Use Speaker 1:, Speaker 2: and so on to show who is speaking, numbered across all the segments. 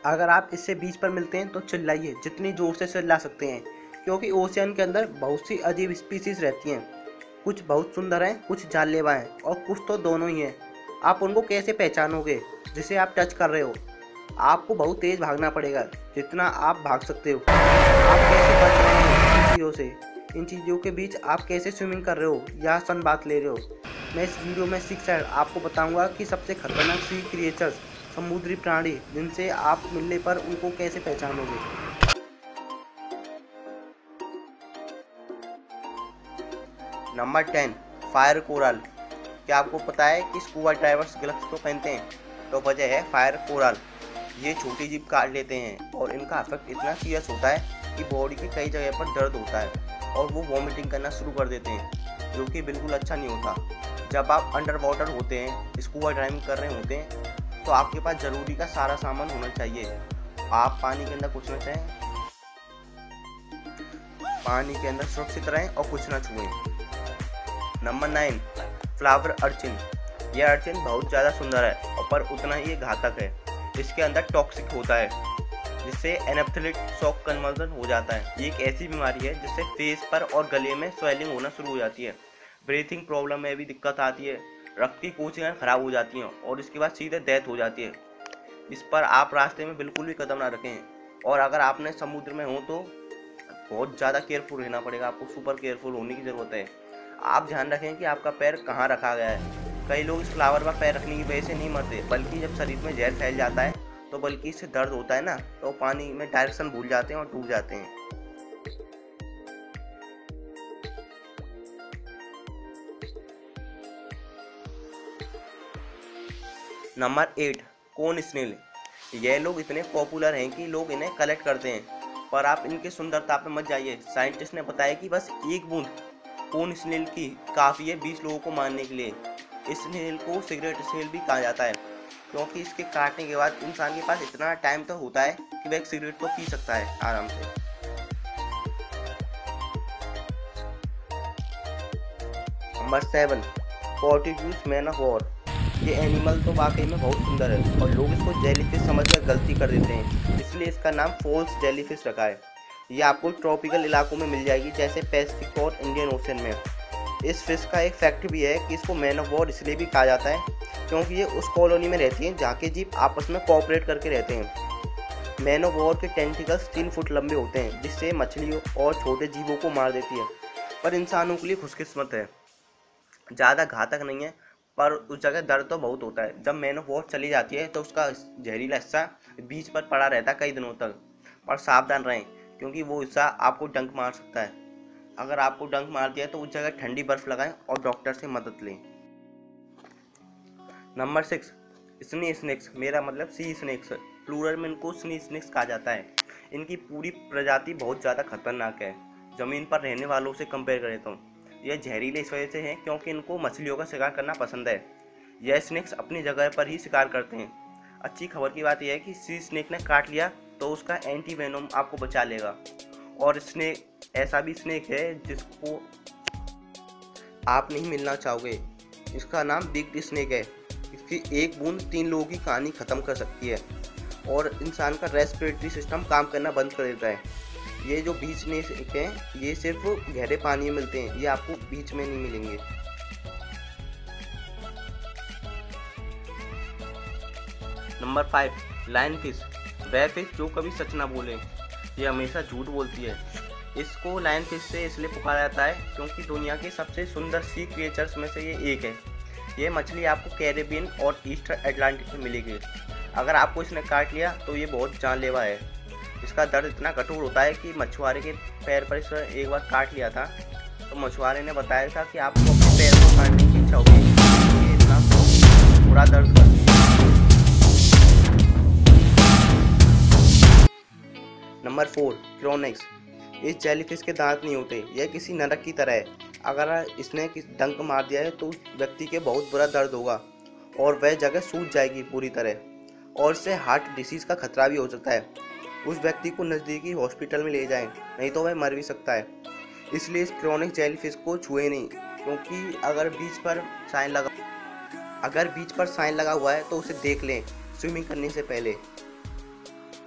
Speaker 1: अगर आप इससे बीच पर मिलते हैं तो चिल्लाइए, जितनी ज़ोर से चिल्ला सकते हैं, क्योंकि ओशियन के अंदर बहुत सी अजीब स्पीसीज रहती हैं। कुछ बहुत सुंदर हैं, कुछ जानलेवा हैं और कुछ तो दोनों ही हैं। आप उनको कैसे पहचानोगे जिसे आप टच कर रहे हो? आपको बहुत तेज़ भागना पड़ेगा, जितना आप भाग सकते हो। आप कैसे बच रहे हो इन चीज़ों से? इन चीज़ों के बीच आप कैसे स्विमिंग कर रहे हो या सन बात ले रहे हो? मैं इस वीडियो में 6 आपको बताऊंगा कि सबसे खतरनाक सी क्रिएचर्स, समुद्री प्राणी, जिनसे आप मिलने पर उनको कैसे पहचानोगे। Number 10, fire coral. क्या आपको पता है कि स्कूबा डाइवर्स ग्लव्स क्यों पहनते हैं? तो वजह है फायर कोरल। ये छोटी जीभ काट लेते हैं और इनका इफेक्ट इतना सीरियस होता है कि बॉडी की कई जगह पर दर्द होता है और वो वॉमिटिंग करना शुरू कर देते हैं, जो कि बिल्कुल अच्छा नहीं होता। जब आप अंडर वाटर होते हैं, स्कूबा डाइविंग कर रहे होते हैं, तो आपके पास ज़रूरी का सारा सामान होना चाहिए। आप पानी के अंदर कुछ ना चाहें, पानी के अंदर सुरक्षित रहें और कुछ ना छुएं। Number 9, flower urchin. यह अर्चिन बहुत ज़्यादा सुंदर है और पर उतना ही घातक है। इसके अंदर टॉक्सिक होता है, जिससे एनाफ्इलेक्टिक शॉक कन्वर्जन हो जाता है। ये एक ऐसी बीमारी है जिससे फेस पर और गले में स्वेलिंग होना शुरू हो जाती है। ब्रीथिंग प्रॉब्लम में भी दिक्कत आती है, रक्त की कोशिकाएं खराब हो जाती हैं और इसके बाद सीधे डेथ हो जाती है। इस पर आप रास्ते में बिल्कुल भी कदम ना रखें, और अगर आपने समुद्र में हो तो बहुत ज़्यादा केयरफुल रहना पड़ेगा। आपको सुपर केयरफुल होने की ज़रूरत है। आप ध्यान रखें कि आपका पैर कहाँ रखा गया है। कई लोग इस फ्लावर पर पैर रखने की वजह से नहीं मरते, बल्कि जब शरीर में जहर फैल जाता है तो बल्कि इससे दर्द होता है ना, तो पानी में डायरेक्शन भूल जाते हैं और डूब जाते हैं। Number 8, cone snail. ये लोग इतने पॉपुलर हैं कि लोग इन्हें कलेक्ट करते हैं, पर आप इनकी सुंदरता पे मत जाइए। साइंटिस्ट ने बताया कि बस एक बूंद कोन स्नेल की काफ़ी है 20 लोगों को मारने के लिए। इस स्नेल को सिगरेट स्नेल भी कहा जाता है, क्योंकि इसके काटने के बाद इंसान के पास इतना टाइम तो होता है कि वह एक सिगरेट तो पी सकता है आराम से। Number 7, Portuguese man of war. ये एनिमल तो वाकई में बहुत सुंदर है और लोग इसको जेलीफिश समझकर गलती कर देते हैं, इसलिए इसका नाम फॉल्स जेलीफिश रखा है। ये आपको ट्रॉपिकल इलाकों में मिल जाएगी, जैसे पैसिफिक और इंडियन ओशन में। इस फिश का एक फैक्ट भी है कि इसको मैन ऑफ वॉर इसलिए भी कहा जाता है क्योंकि ये उस कॉलोनी में रहती हैं जहाँ के जीव आपस में कोऑपरेट करके रहते हैं। मैन ऑफ वॉर के टेंटिकल्स 3 फुट लंबे होते हैं, जिससे मछलियों और छोटे जीवों को मार देती है, पर इंसानों के लिए खुशकिस्मत है, ज़्यादा घातक नहीं है। पर उस जगह दर्द तो बहुत होता है। जब मैन ऑफ वॉर चली जाती है तो उसका जहरीला हिस्सा बीच पर पड़ा रहता है कई दिनों तक। पर सावधान रहें, क्योंकि वो हिस्सा आपको डंक मार सकता है। अगर आपको डंक मार दिया तो उस जगह ठंडी बर्फ लगाएं और डॉक्टर से मदद लें। नंबर 6, स्नी स्नेक्स। मेरा मतलब सी स्नेक्स, प्लूरल में इनको स्नी स्नेक्स कहा जाता है। इनकी पूरी प्रजाति बहुत ज़्यादा खतरनाक है ज़मीन पर रहने वालों से कंपेयर करें तो। यह जहरीले इस वजह से हैं क्योंकि इनको मछलियों का शिकार करना पसंद है। यह स्नेक्स अपनी जगह पर ही शिकार करते हैं। अच्छी खबर की बात यह है कि सी स्नेक ने काट लिया तो उसका एंटी वेनोम आपको बचा लेगा। और स्नेक ऐसा भी स्नेक है जिसको आप नहीं मिलना चाहोगे। इसका नाम बिग स्नेक है। इसकी एक बूंद 3 लोगों की कहानी ख़त्म कर सकती है और इंसान का रेस्पिरेटरी सिस्टम काम करना बंद कर देता है। ये जो बीच स्नेक हैं, ये सिर्फ गहरे पानी में मिलते हैं, ये आपको बीच में नहीं मिलेंगे। Number 5, lion fish. वह फिश जो कभी सच ना बोले, ये हमेशा झूठ बोलती है। इसको लायन फिश से इसलिए पुकारा जाता है क्योंकि दुनिया के सबसे सुंदर सी क्रिएचर्स में से ये एक है। ये मछली आपको कैरेबियन और ईस्टर्न अटलांटिक में मिलेगी। अगर आपको इसने काट लिया तो ये बहुत जानलेवा है। इसका दर्द इतना कठोर होता है कि मछुआरे के पैर पर इसने एक बार काट लिया था, तो मछुआरे ने बताया था कि आपको अपने पैर को काटने की इच्छा होगी, ये इतना बुरा दर्द करती है। नंबर 4, क्रोनिक्स। इस जेलीफिश के दांत नहीं होते, यह किसी नरक की तरह है। अगर इसने डंक मार दिया है तो उस व्यक्ति के बहुत बुरा दर्द होगा और वह जगह सूज जाएगी पूरी तरह, और इससे हार्ट डिसीज का खतरा भी हो सकता है। उस व्यक्ति को नज़दीकी हॉस्पिटल में ले जाएं, नहीं तो वह मर भी सकता है। इसलिए इस क्रोनिक जेलीफिश को छुए नहीं, क्योंकि अगर बीच पर साइन लगा हुआ है तो उसे देख लें स्विमिंग करने से पहले।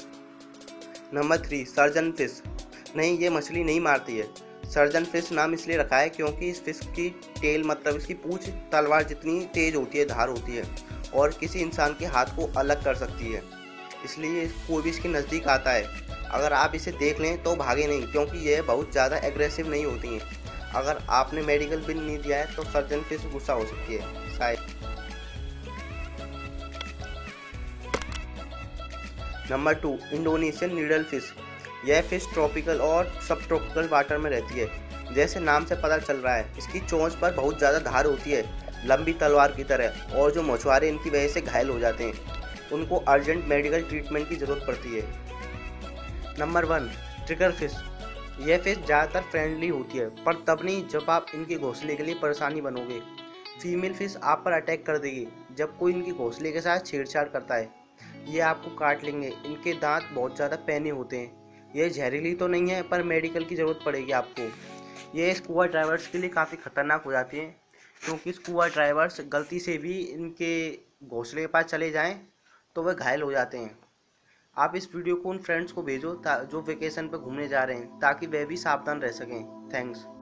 Speaker 1: Number 3 surgeon fish. नहीं, ये मछली नहीं मारती है। सर्जन फिश नाम इसलिए रखा है क्योंकि इस फिश की टेल मतलब इसकी पूंछ तलवार जितनी तेज होती है, धार होती है और किसी इंसान के हाथ को अलग कर सकती है। इसलिए कोई भी इसके नज़दीक आता है, अगर आप इसे देख लें तो भागे नहीं, क्योंकि ये बहुत ज़्यादा एग्रेसिव नहीं होती हैं। अगर आपने मेडिकल बिल नहीं दिया है तो सर्जन फिश गुस्सा हो सकती है शायद। Number 2 Indonesian needle fish. यह फिश ट्रॉपिकल और सब ट्रॉपिकल वाटर में रहती है। जैसे नाम से पता चल रहा है, इसकी चोंच पर बहुत ज़्यादा धार होती है, लंबी तलवार की तरह, और जो मछुआरे इनकी वजह से घायल हो जाते हैं उनको अर्जेंट मेडिकल ट्रीटमेंट की ज़रूरत पड़ती है। Number 1 trigger fish. यह फिश ज़्यादातर फ्रेंडली होती है, पर तब नहीं जब आप इनके घोंसले के लिए परेशानी बनोगे। फीमेल फिश आप पर अटैक कर देगी जब कोई इनके घोंसले के साथ छेड़छाड़ करता है। ये आपको काट लेंगे। इनके दांत बहुत ज़्यादा पैने होते हैं। ये जहरीली तो नहीं है, पर मेडिकल की ज़रूरत पड़ेगी आपको। ये स्कूबा ड्राइवर्स के लिए काफ़ी ख़तरनाक हो जाती हैं, क्योंकि स्कूबा ड्राइवर्स गलती से भी इनके घोंसले के पास चले जाएं तो वह घायल हो जाते हैं। आप इस वीडियो को उन फ्रेंड्स को भेजो जो वेकेशन पर घूमने जा रहे हैं, ताकि वह भी सावधान रह सकें। थैंक्स।